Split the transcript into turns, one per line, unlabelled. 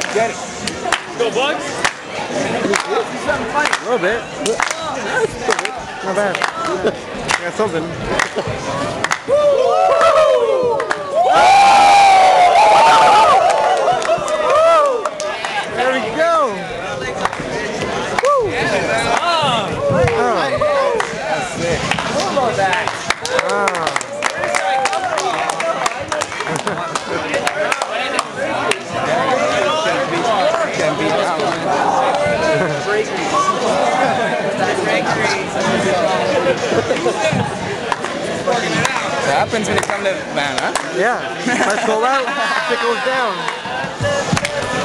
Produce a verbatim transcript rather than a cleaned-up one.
Get it.
Go, Bugs.
A little bit. Not bad. I got something. There we go. Woo. Oh.
That's sick. How about that?
Oh.
Can't beat that one.
Break
That happens when you come to Van, huh?
Yeah. Let's go out. It goes down.